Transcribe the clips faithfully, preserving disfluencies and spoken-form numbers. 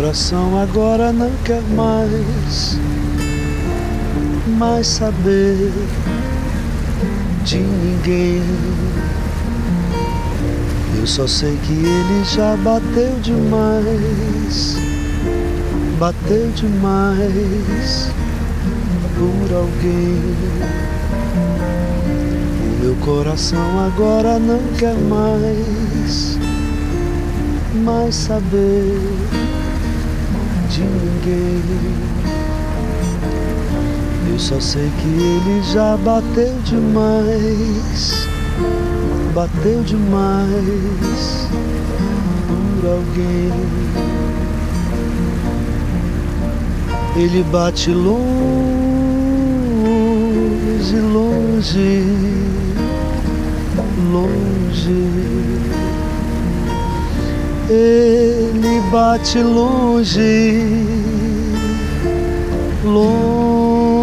coração agora não quer mais, mais saber de ninguém. Eu só sei que ele já bateu demais, bateu demais por alguém. O meu coração agora não quer mais, mais saber de ninguém. Eu só sei que ele já bateu demais, bateu demais por alguém. Ele bate longe, longe, longe. Ele bate longe, longe.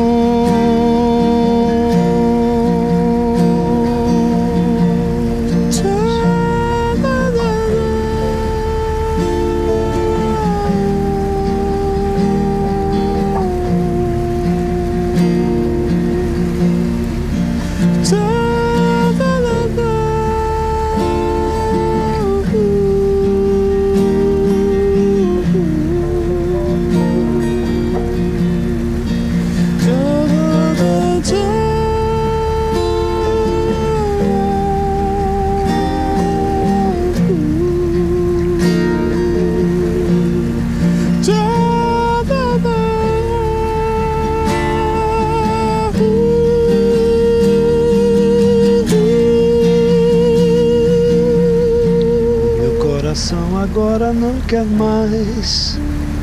Agora não quer mais,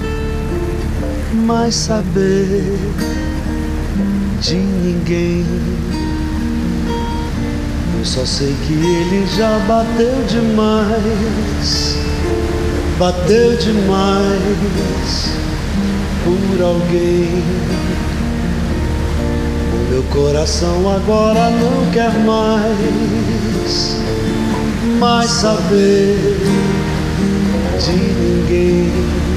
mais saber de ninguém. Eu só sei que ele já bateu demais, bateu demais por alguém. O meu coração agora não quer mais, mais saber de ninguém.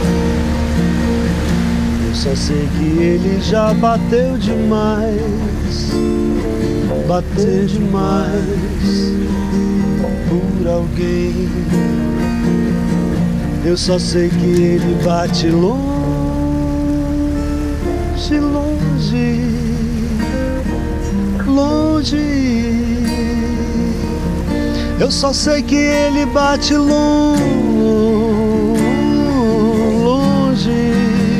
Eu só sei que ele já bateu demais, bateu demais por alguém. Eu só sei que ele bate longe, longe, longe. Eu só sei que ele bate longe, longe,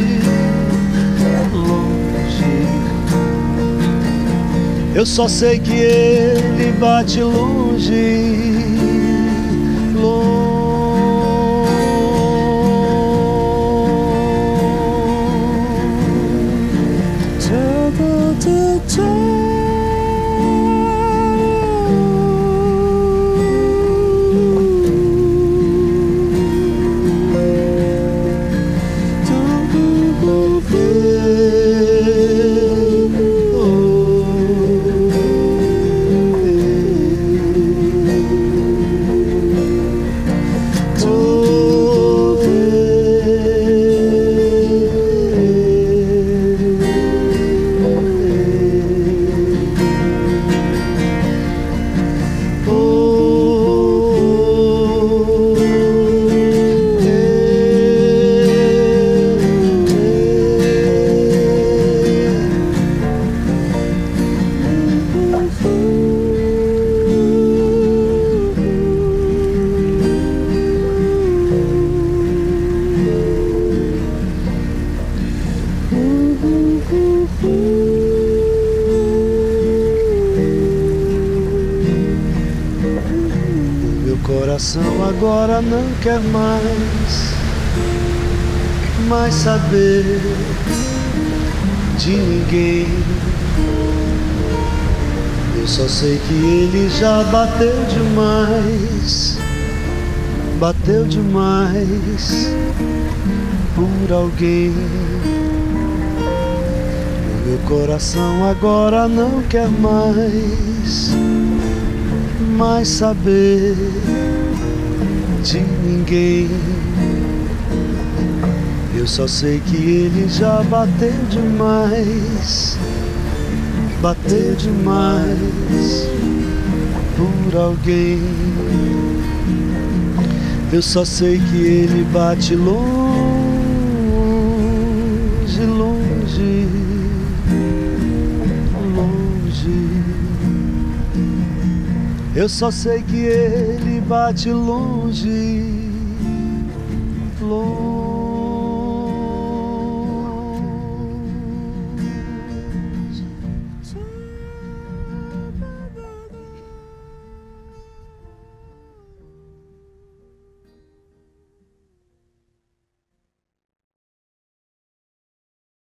longe. Eu só sei que ele bate longe, longe. Coração agora não quer mais, mais saber de ninguém. Eu só sei que ele já bateu demais, bateu demais por alguém. O meu coração agora não quer mais, mais saber de ninguém. Eu Eu só sei que ele já bateu demais, bateu demais por alguém. Eu só sei que ele bate longe, longe, longe. Eu só sei que ele bate longe, longe.